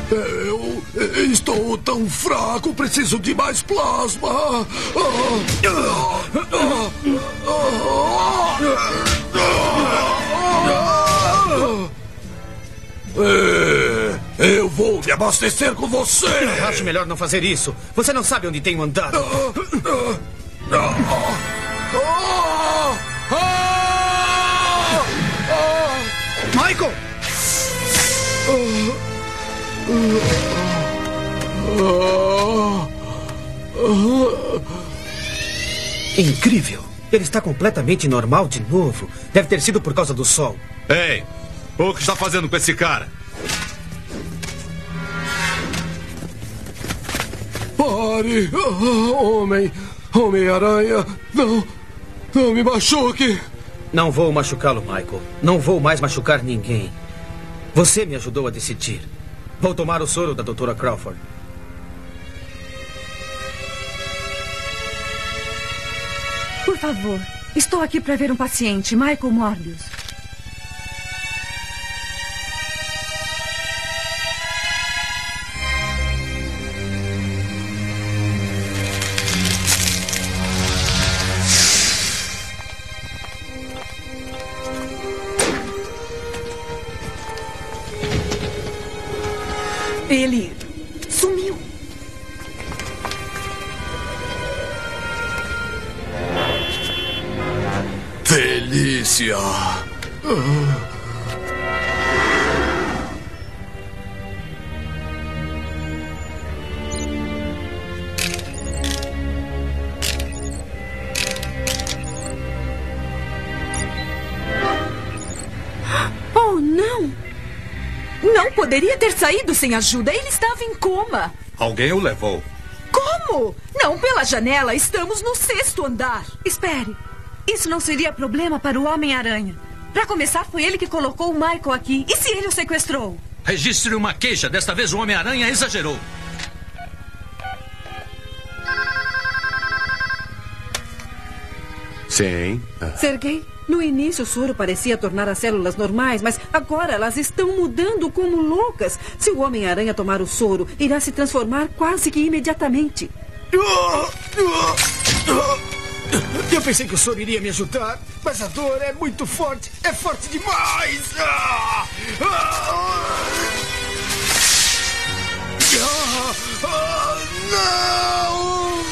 Eu estou tão fraco, preciso de mais plasma. Eu vou me abastecer com você. Eu acho melhor não fazer isso. Você não sabe onde tenho andado. Michael! Incrível. Ele está completamente normal de novo. Deve ter sido por causa do sol. Ei, o que está fazendo com esse cara? Pare! Homem-Aranha! Não me machuque! Não vou machucá-lo, Michael. Não vou mais machucar ninguém. Você me ajudou a decidir. Vou tomar o soro da Dra. Crawford. Por favor, estou aqui para ver um paciente, Michael Morbius. Ele sumiu. Felícia! Oh, não! Não poderia ter saído sem ajuda. Ele estava em coma. Alguém o levou. Como? Não pela janela. Estamos no 6º andar. Espere. Isso não seria problema para o Homem-Aranha. Para começar, foi ele que colocou o Michael aqui. E se ele o sequestrou? Registre uma queixa. Desta vez o Homem-Aranha exagerou. Sim. Sergei, no início o soro parecia tornar as células normais, mas agora elas estão mudando como loucas. Se o Homem-Aranha tomar o soro, irá se transformar quase que imediatamente. Eu pensei que o soro iria me ajudar, mas a dor é muito forte. É forte demais. Não!